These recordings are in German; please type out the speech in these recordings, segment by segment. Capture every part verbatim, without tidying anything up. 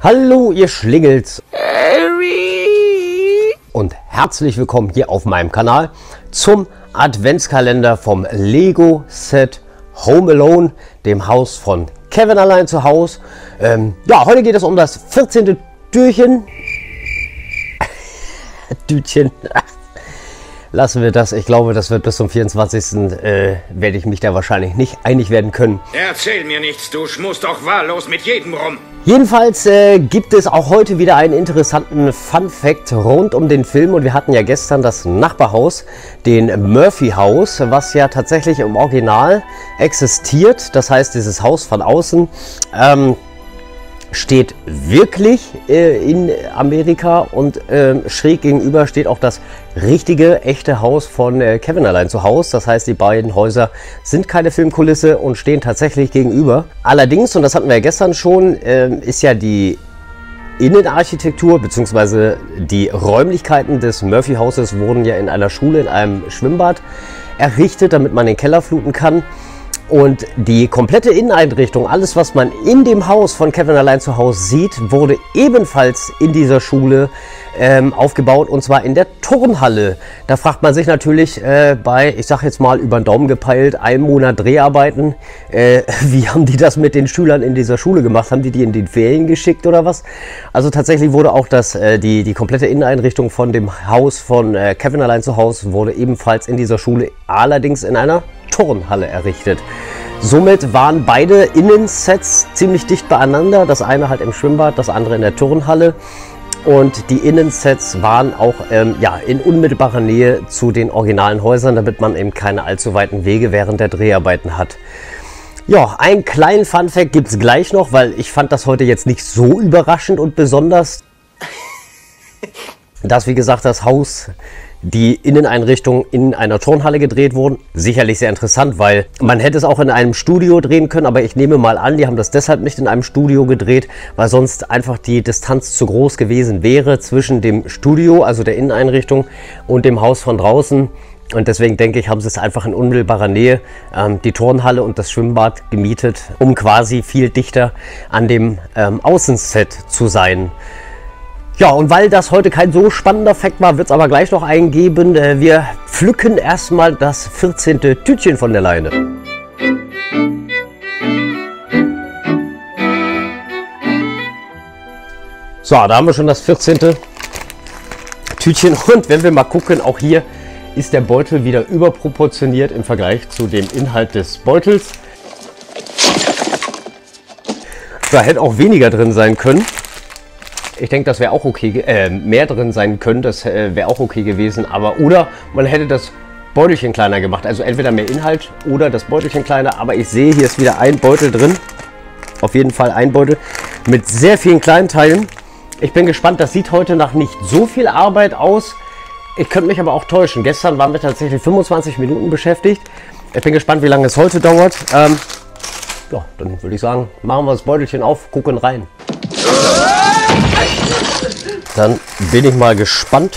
Hallo ihr Schlingels und herzlich willkommen hier auf meinem Kanal zum Adventskalender vom Lego Set Home Alone, dem Haus von Kevin allein zu Hause. Ähm, ja, heute geht es um das vierzehnte Türchen. Dütchen. Lassen wir das. Ich glaube, das wird bis zum vierundzwanzigsten Äh, werde ich mich da wahrscheinlich nicht einig werden können. Erzähl mir nichts, du schmusst doch wahllos mit jedem rum. Jedenfalls äh, gibt es auch heute wieder einen interessanten Fun-Fact rund um den Film. Und wir hatten ja gestern das Nachbarhaus, den Murphy House, was ja tatsächlich im Original existiert. Das heißt, dieses Haus von außen ähm, steht wirklich äh, in Amerika und äh, schräg gegenüber steht auch das richtige, echte Haus von äh, Kevin allein zu Hause. Das heißt, die beiden Häuser sind keine Filmkulisse und stehen tatsächlich gegenüber. Allerdings, und das hatten wir ja gestern schon, äh, ist ja die Innenarchitektur bzw. die Räumlichkeiten des Murphy Hauses wurden ja in einer Schule, in einem Schwimmbad errichtet, damit man den Keller fluten kann. Und die komplette Inneneinrichtung, alles was man in dem Haus von Kevin allein zu Hause sieht, wurde ebenfalls in dieser Schule ähm, aufgebaut, und zwar in der Turnhalle. Da fragt man sich natürlich äh, bei, ich sag jetzt mal über den Daumen gepeilt, einem Monat Dreharbeiten, äh, wie haben die das mit den Schülern in dieser Schule gemacht? Haben die die in den Ferien geschickt oder was? Also tatsächlich wurde auch das, äh, die, die komplette Inneneinrichtung von dem Haus von äh, Kevin allein zu Hause wurde ebenfalls in dieser Schule, allerdings in einer Turnhalle errichtet. Somit waren beide Innensets ziemlich dicht beieinander. Das eine halt im Schwimmbad, das andere in der Turnhalle. Und die Innensets waren auch ähm, ja, in unmittelbarer Nähe zu den originalen Häusern, damit man eben keine allzu weiten Wege während der Dreharbeiten hat. Ja, einen kleinen Funfact gibt es gleich noch, weil ich fand das heute jetzt nicht so überraschend und besonders, dass, wie gesagt, das Haus, die Inneneinrichtung in einer Turnhalle gedreht wurden. Sicherlich sehr interessant, weil man hätte es auch in einem Studio drehen können, aber ich nehme mal an, die haben das deshalb nicht in einem Studio gedreht, weil sonst einfach die Distanz zu groß gewesen wäre zwischen dem Studio, also der Inneneinrichtung, und dem Haus von draußen. Und deswegen denke ich, haben sie es einfach in unmittelbarer Nähe, ähm, die Turnhalle und das Schwimmbad, gemietet, um quasi viel dichter an dem ähm, Außenset zu sein. Ja, und weil das heute kein so spannender Fakt war, wird es aber gleich noch einen geben. Äh, wir pflücken erstmal das vierzehnte Tütchen von der Leine. So, da haben wir schon das vierzehnte Tütchen. Und wenn wir mal gucken, auch hier ist der Beutel wieder überproportioniert im Vergleich zu dem Inhalt des Beutels. Da hätte auch weniger drin sein können. Ich denke, das wäre auch okay, äh, mehr drin sein können, das äh, wäre auch okay gewesen, aber oder man hätte das Beutelchen kleiner gemacht, also entweder mehr Inhalt oder das Beutelchen kleiner, aber ich sehe, hier ist wieder ein Beutel drin, auf jeden Fall ein Beutel mit sehr vielen kleinen Teilen. Ich bin gespannt, das sieht heute nach nicht so viel Arbeit aus, ich könnte mich aber auch täuschen. Gestern waren wir tatsächlich fünfundzwanzig Minuten beschäftigt, ich bin gespannt, wie lange es heute dauert. Ähm, ja, dann würde ich sagen, machen wir das Beutelchen auf, gucken rein. Dann bin ich mal gespannt.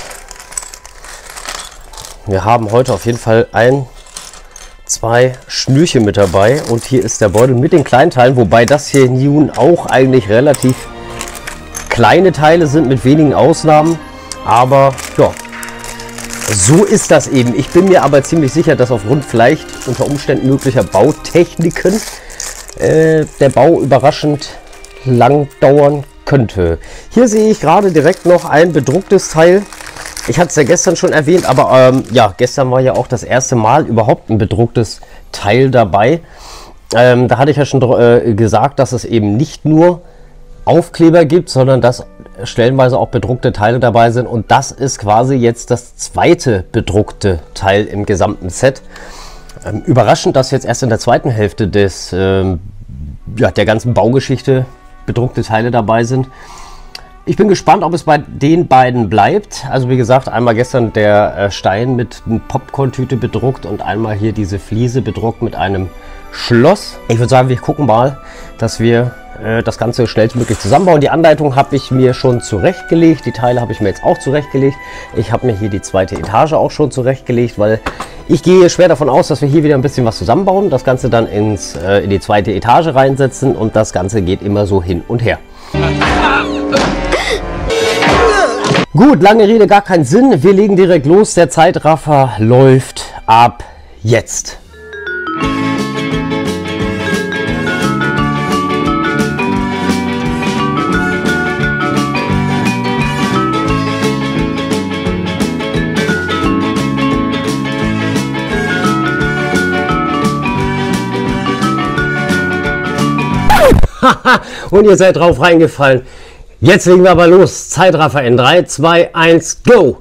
Wir haben heute auf jeden Fall ein, zwei Schnürchen mit dabei. Und hier ist der Beutel mit den kleinen Teilen. Wobei das hier nun auch eigentlich relativ kleine Teile sind, mit wenigen Ausnahmen. Aber ja, so ist das eben. Ich bin mir aber ziemlich sicher, dass aufgrund vielleicht unter Umständen möglicher Bautechniken äh, der Bau überraschend lang dauern könnte. Hier sehe ich gerade direkt noch ein bedrucktes Teil. Ich hatte es ja gestern schon erwähnt, aber ähm, ja, gestern war ja auch das erste Mal überhaupt ein bedrucktes Teil dabei. Ähm, da hatte ich ja schon äh, gesagt, dass es eben nicht nur Aufkleber gibt, sondern dass stellenweise auch bedruckte Teile dabei sind. Und das ist quasi jetzt das zweite bedruckte Teil im gesamten Set. Ähm, überraschend, dass jetzt erst in der zweiten Hälfte des, ähm, ja, der ganzen Baugeschichte bedruckte Teile dabei sind. Ich bin gespannt, ob es bei den beiden bleibt. Also wie gesagt, einmal gestern der Stein mit einer Popcorn-Tüte bedruckt und einmal hier diese Fliese bedruckt mit einem Schloss. Ich würde sagen, wir gucken mal, dass wir äh, das Ganze schnellstmöglich zusammenbauen. Die Anleitung habe ich mir schon zurechtgelegt. Die Teile habe ich mir jetzt auch zurechtgelegt. Ich habe mir hier die zweite Etage auch schon zurechtgelegt, weil ich gehe schwer davon aus, dass wir hier wieder ein bisschen was zusammenbauen, das Ganze dann ins, äh, in die zweite Etage reinsetzen und das Ganze geht immer so hin und her. Gut, lange Rede, gar keinen Sinn. Wir legen direkt los. Der Zeitraffer läuft ab jetzt. Und ihr seid drauf reingefallen. Jetzt legen wir aber los. Zeitraffer in drei, zwei, eins, go!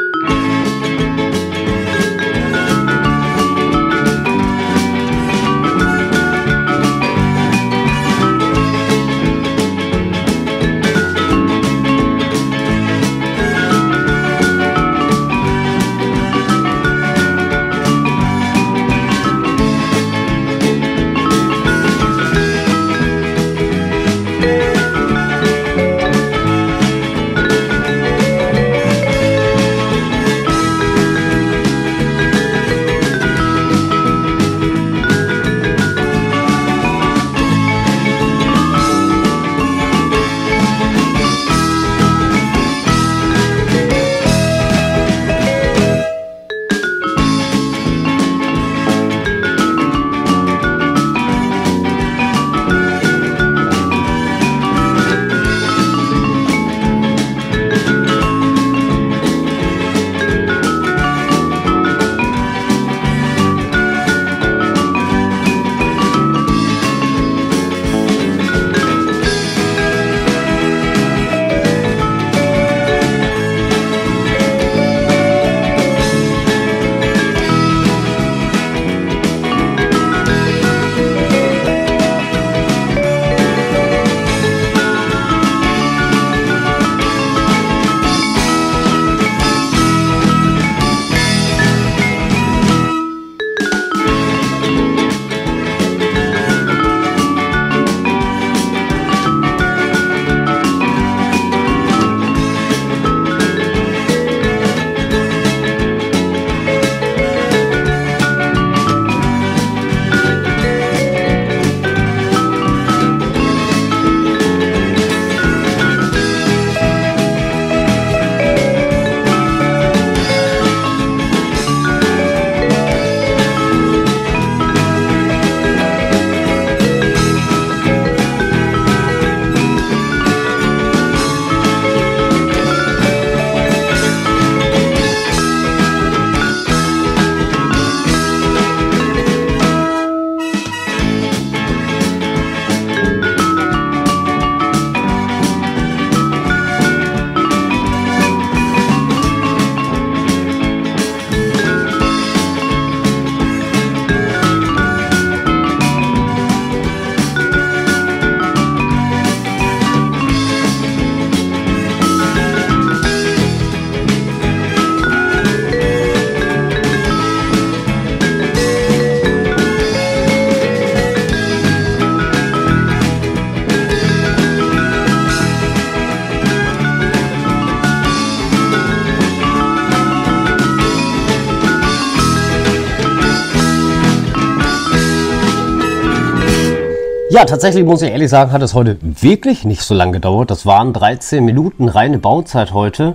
Ja, tatsächlich muss ich ehrlich sagen, hat es heute wirklich nicht so lange gedauert. Das waren dreizehn Minuten reine Bauzeit heute.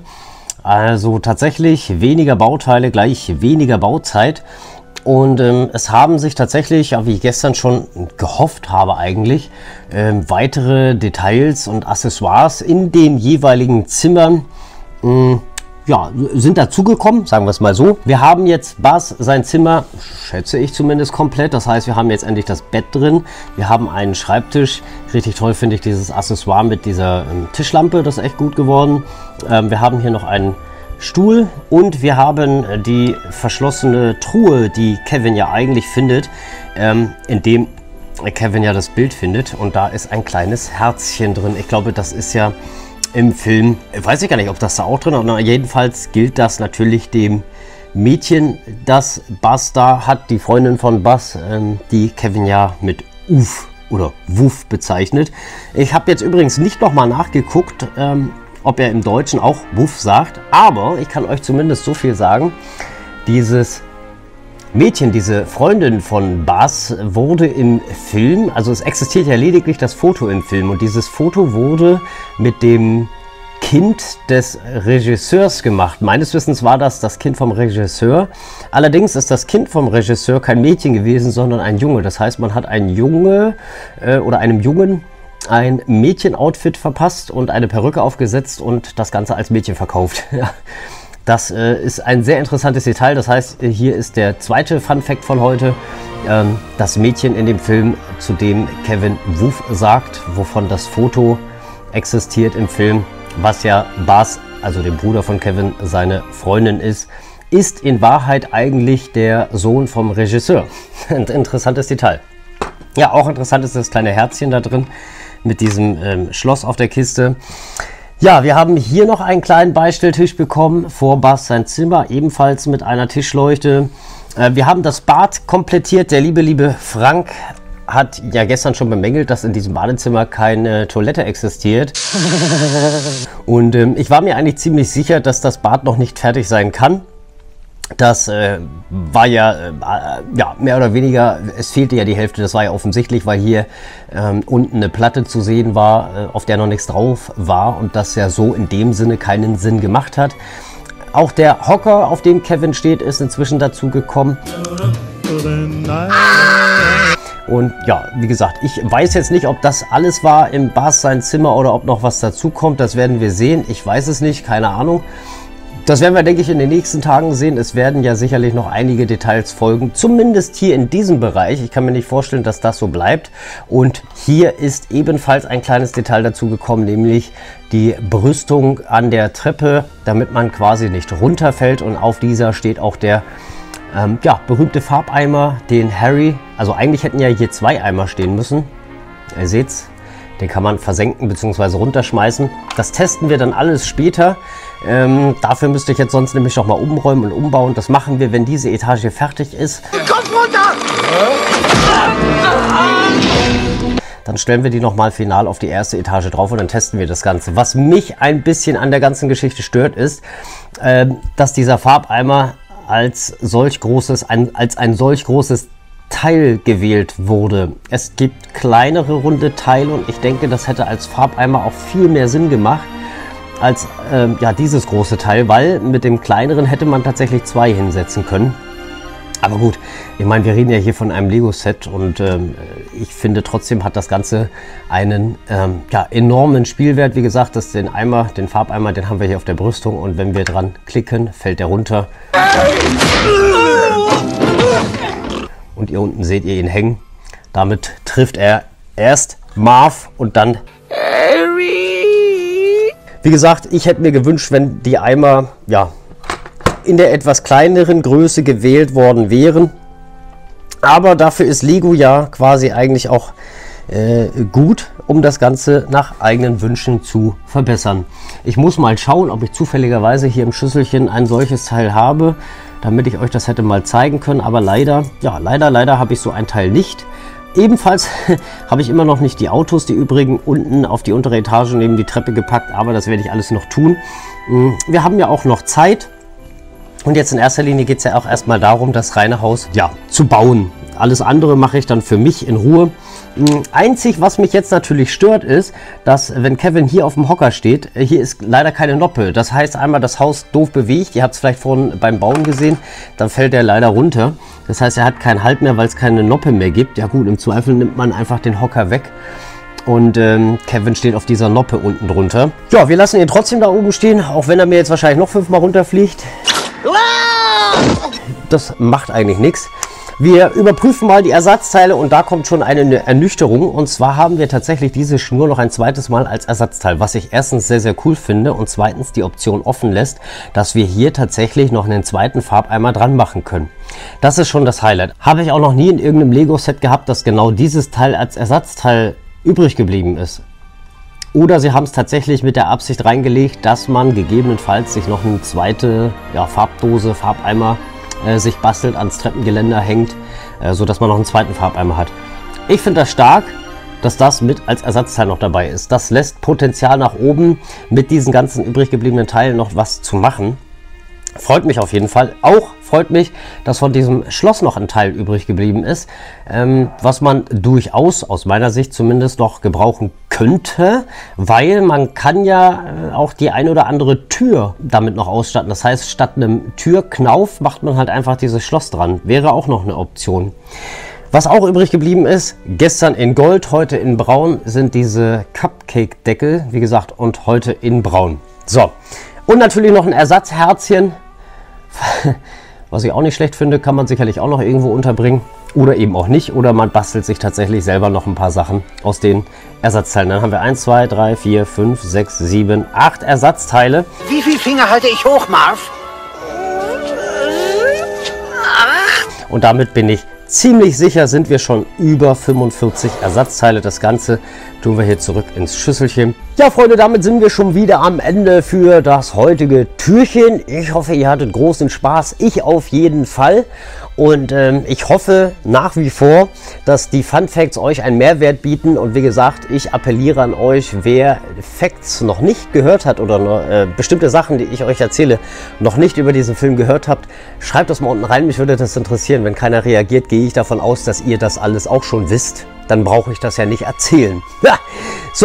Also tatsächlich weniger Bauteile gleich weniger Bauzeit. Und ähm, es haben sich tatsächlich, ja, wie ich gestern schon gehofft habe eigentlich, ähm, weitere Details und Accessoires in den jeweiligen Zimmern mh, ja, sind dazugekommen, sagen wir es mal so. Wir haben jetzt Buzz sein Zimmer, schätze ich zumindest, komplett. Das heißt, wir haben jetzt endlich das Bett drin. Wir haben einen Schreibtisch. Richtig toll finde ich dieses Accessoire mit dieser ähm, Tischlampe. Das ist echt gut geworden. Ähm, wir haben hier noch einen Stuhl und wir haben die verschlossene Truhe, die Kevin ja eigentlich findet, ähm, in dem Kevin ja das Bild findet. Und da ist ein kleines Herzchen drin. Ich glaube, das ist ja im Film, weiß ich gar nicht, ob das da auch drin ist, aber jedenfalls gilt das natürlich dem Mädchen, das Buzz da hat, die Freundin von Buzz, ähm, die Kevin ja mit Uf oder Wuff bezeichnet. Ich habe jetzt übrigens nicht nochmal nachgeguckt, ähm, ob er im Deutschen auch Wuff sagt, aber ich kann euch zumindest so viel sagen, dieses Mädchen, diese Freundin von Buzz, wurde im Film, also es existiert ja lediglich das Foto im Film und dieses Foto wurde mit dem Kind des Regisseurs gemacht. Meines Wissens war das das Kind vom Regisseur. Allerdings ist das Kind vom Regisseur kein Mädchen gewesen, sondern ein Junge. Das heißt, man hat ein Junge äh, oder einem Jungen ein Mädchen-Outfit verpasst und eine Perücke aufgesetzt und das Ganze als Mädchen verkauft. Das äh, ist ein sehr interessantes Detail. Das heißt, hier ist der zweite Fun-Fact von heute. Ähm, das Mädchen in dem Film, zu dem Kevin Woof sagt, wovon das Foto existiert im Film, was ja Buzz, also dem Bruder von Kevin, seine Freundin ist, ist in Wahrheit eigentlich der Sohn vom Regisseur. Ein interessantes Detail. Ja, auch interessant ist das kleine Herzchen da drin mit diesem ähm, Schloss auf der Kiste. Ja, wir haben hier noch einen kleinen Beistelltisch bekommen, vor Buzz sein Zimmer, ebenfalls mit einer Tischleuchte. Äh, wir haben das Bad komplettiert. Der liebe, liebe Frank hat ja gestern schon bemängelt, dass in diesem Badezimmer keine Toilette existiert. Und ähm, ich war mir eigentlich ziemlich sicher, dass das Bad noch nicht fertig sein kann. Das äh, war ja, äh, ja mehr oder weniger, es fehlte ja die Hälfte, das war ja offensichtlich, weil hier ähm, unten eine Platte zu sehen war, äh, auf der noch nichts drauf war und das ja so in dem Sinne keinen Sinn gemacht hat. Auch der Hocker, auf dem Kevin steht, ist inzwischen dazu gekommen. Und ja, wie gesagt, ich weiß jetzt nicht, ob das alles war im Buzz sein Zimmer oder ob noch was dazu kommt. Das werden wir sehen. Ich weiß es nicht, keine Ahnung. Das werden wir, denke ich, in den nächsten Tagen sehen. Es werden ja sicherlich noch einige Details folgen, zumindest hier in diesem Bereich. Ich kann mir nicht vorstellen, dass das so bleibt. Und hier ist ebenfalls ein kleines Detail dazu gekommen, nämlich die Brüstung an der Treppe, damit man quasi nicht runterfällt. Und auf dieser steht auch der ähm, ja, berühmte Farbeimer, den Harry, also eigentlich hätten ja hier zwei Eimer stehen müssen. Ihr seht's, den kann man versenken bzw. runterschmeißen. Das testen wir dann alles später. Ähm, dafür müsste ich jetzt sonst nämlich noch mal umräumen und umbauen. Das machen wir, wenn diese Etage fertig ist. Kopf runter! Dann stellen wir die noch mal final auf die erste Etage drauf und dann testen wir das Ganze. Was mich ein bisschen an der ganzen Geschichte stört, ist, äh, dass dieser Farbeimer als solch großes, ein, als ein solch großes Teil gewählt wurde. Es gibt kleinere runde Teile und ich denke, das hätte als Farbeimer auch viel mehr Sinn gemacht als ähm, ja, dieses große Teil, weil mit dem kleineren hätte man tatsächlich zwei hinsetzen können. Aber gut, ich meine, wir reden ja hier von einem Lego-Set und ähm, ich finde trotzdem hat das Ganze einen ähm, ja, enormen Spielwert. Wie gesagt, das den Eimer, den Farbeimer, den haben wir hier auf der Brüstung und wenn wir dran klicken, fällt der runter. Und ihr unten seht ihr ihn hängen. Damit trifft er erst Marv und dann Harry. Wie gesagt, ich hätte mir gewünscht, wenn die Eimer ja, in der etwas kleineren Größe gewählt worden wären. Aber dafür ist Lego ja quasi eigentlich auch äh, gut, um das Ganze nach eigenen Wünschen zu verbessern. Ich muss mal schauen, ob ich zufälligerweise hier im Schüsselchen ein solches Teil habe, damit ich euch das hätte mal zeigen können. Aber leider, ja, leider, leider habe ich so ein Teil nicht. Ebenfalls habe ich immer noch nicht die Autos, die übrigen unten auf die untere Etage neben die Treppe gepackt, aber das werde ich alles noch tun. Wir haben ja auch noch Zeit und jetzt in erster Linie geht es ja auch erstmal darum, das reine Haus ja, zu bauen. Alles andere mache ich dann für mich in Ruhe. Einzig, was mich jetzt natürlich stört, ist, dass wenn Kevin hier auf dem Hocker steht, hier ist leider keine Noppe. Das heißt, einmal das Haus doof bewegt, ihr habt es vielleicht vorhin beim Bauen gesehen, dann fällt er leider runter. Das heißt, er hat keinen Halt mehr, weil es keine Noppe mehr gibt. Ja gut, im Zweifel nimmt man einfach den Hocker weg. Und ähm, Kevin steht auf dieser Noppe unten drunter. Ja, wir lassen ihn trotzdem da oben stehen, auch wenn er mir jetzt wahrscheinlich noch fünfmal runterfliegt. Das macht eigentlich nichts. Wir überprüfen mal die Ersatzteile und da kommt schon eine Ernüchterung. Und zwar haben wir tatsächlich diese Schnur noch ein zweites Mal als Ersatzteil, was ich erstens sehr, sehr cool finde und zweitens die Option offen lässt, dass wir hier tatsächlich noch einen zweiten Farbeimer dran machen können. Das ist schon das Highlight. Habe ich auch noch nie in irgendeinem Lego-Set gehabt, dass genau dieses Teil als Ersatzteil übrig geblieben ist. Oder sie haben es tatsächlich mit der Absicht reingelegt, dass man gegebenenfalls sich noch eine zweite ja, Farbdose, Farbeimer äh, sich bastelt, ans Treppengeländer hängt, äh, sodass man noch einen zweiten Farbeimer hat. Ich finde das stark, dass das mit als Ersatzteil noch dabei ist. Das lässt Potenzial nach oben, mit diesen ganzen übrig gebliebenen Teilen noch was zu machen. Freut mich auf jeden Fall. Auch freut mich, dass von diesem Schloss noch ein Teil übrig geblieben ist, ähm, was man durchaus, aus meiner Sicht zumindest, noch gebrauchen könnte, weil man kann ja äh, auch die ein oder andere Tür damit noch ausstatten. Das heißt, statt einem Türknauf macht man halt einfach dieses Schloss dran. Wäre auch noch eine Option. Was auch übrig geblieben ist, gestern in Gold, heute in Braun, sind diese Cupcake-Deckel, wie gesagt, und heute in Braun. So, und natürlich noch ein Ersatzherzchen, was ich auch nicht schlecht finde, kann man sicherlich auch noch irgendwo unterbringen. Oder eben auch nicht, oder man bastelt sich tatsächlich selber noch ein paar Sachen aus den Ersatzteilen. Dann haben wir eins, zwei, drei, vier, fünf, sechs, sieben, acht Ersatzteile. Wie viele Finger halte ich hoch, Marv? Und damit bin ich ziemlich sicher, sind wir schon über fünfundvierzig Ersatzteile. Das Ganze tun wir hier zurück ins Schüsselchen. Ja, Freunde, damit sind wir schon wieder am Ende für das heutige Türchen. Ich hoffe, ihr hattet großen Spaß. Ich auf jeden Fall. Und ähm, ich hoffe nach wie vor, dass die Fun Facts euch einen Mehrwert bieten. Und wie gesagt, ich appelliere an euch, wer Facts noch nicht gehört hat oder noch, äh, bestimmte Sachen, die ich euch erzähle, noch nicht über diesen Film gehört habt, schreibt das mal unten rein. Mich würde das interessieren. Wenn keiner reagiert, gehe ich davon aus, dass ihr das alles auch schon wisst. Dann brauche ich das ja nicht erzählen. Ja, so.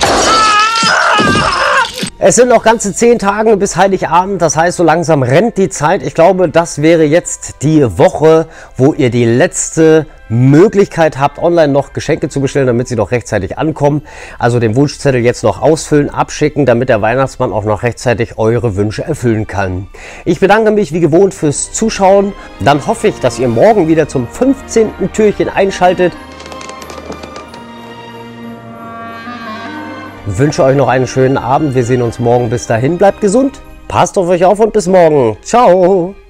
Es sind noch ganze zehn Tage bis Heiligabend, das heißt, so langsam rennt die Zeit. Ich glaube, das wäre jetzt die Woche, wo ihr die letzte Möglichkeit habt, online noch Geschenke zu bestellen, damit sie noch rechtzeitig ankommen. Also den Wunschzettel jetzt noch ausfüllen, abschicken, damit der Weihnachtsmann auch noch rechtzeitig eure Wünsche erfüllen kann. Ich bedanke mich wie gewohnt fürs Zuschauen. Dann hoffe ich, dass ihr morgen wieder zum fünfzehnten Türchen einschaltet. Ich wünsche euch noch einen schönen Abend. Wir sehen uns morgen. Bis dahin, bleibt gesund, passt auf euch auf und bis morgen. Ciao.